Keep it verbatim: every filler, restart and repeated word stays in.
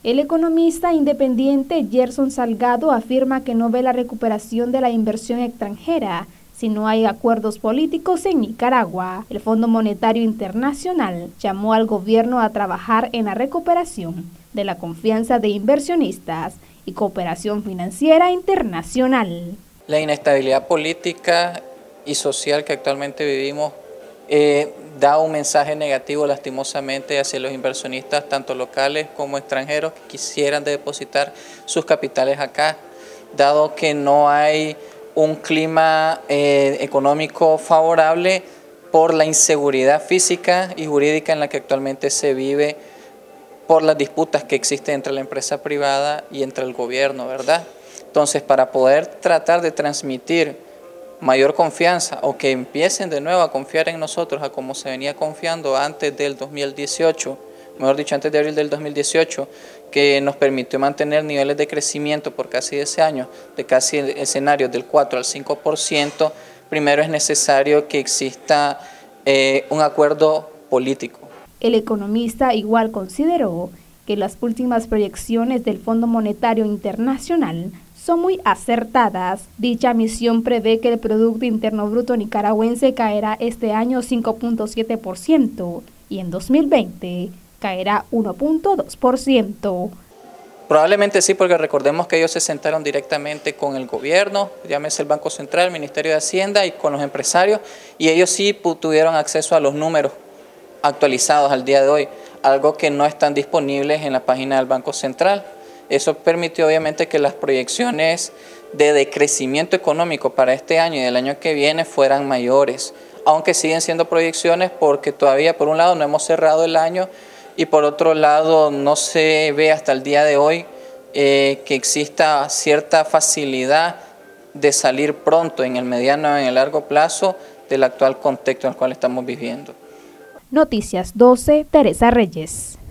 El economista independiente Gerson Salgado afirma que no ve la recuperación de la inversión extranjera si no hay acuerdos políticos en Nicaragua. El Fondo Monetario Internacional llamó al gobierno a trabajar en la recuperación de la confianza de inversionistas y cooperación financiera internacional. La inestabilidad política y social que actualmente vivimos eh, da un mensaje negativo lastimosamente hacia los inversionistas, tanto locales como extranjeros, que quisieran depositar sus capitales acá, dado que no hay un clima eh, económico favorable por la inseguridad física y jurídica en la que actualmente se vive, por las disputas que existen entre la empresa privada y entre el gobierno, ¿verdad? Entonces, para poder tratar de transmitir mayor confianza o que empiecen de nuevo a confiar en nosotros a como se venía confiando antes del dos mil dieciocho, mejor dicho, antes de abril del dos mil dieciocho, que nos permitió mantener niveles de crecimiento por casi ese año, de casi escenarios del cuatro al cinco por ciento, primero es necesario que exista eh, un acuerdo político. El economista igual consideró que las últimas proyecciones del Fondo Monetario Internacional son muy acertadas. Dicha misión prevé que el Producto Interno Bruto nicaragüense caerá este año cinco punto siete por ciento y en dos mil veinte caerá uno punto dos por ciento. Probablemente sí, porque recordemos que ellos se sentaron directamente con el gobierno, llámese el Banco Central, el Ministerio de Hacienda y con los empresarios, y ellos sí tuvieron acceso a los números actualizados al día de hoy, algo que no están disponibles en la página del Banco Central. Eso permitió obviamente que las proyecciones de decrecimiento económico para este año y del año que viene fueran mayores, aunque siguen siendo proyecciones porque todavía por un lado no hemos cerrado el año y por otro lado no se ve hasta el día de hoy eh, que exista cierta facilidad de salir pronto en el mediano o en el largo plazo del actual contexto en el cual estamos viviendo. Noticias doce, Teresa Reyes.